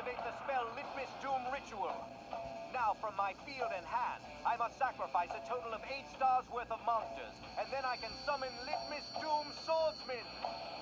activate the spell Lithmus Doom Ritual. Now, from my field in hand, I must sacrifice a total of 8 stars worth of monsters, and then I can summon Lithmus Doom Swordsman.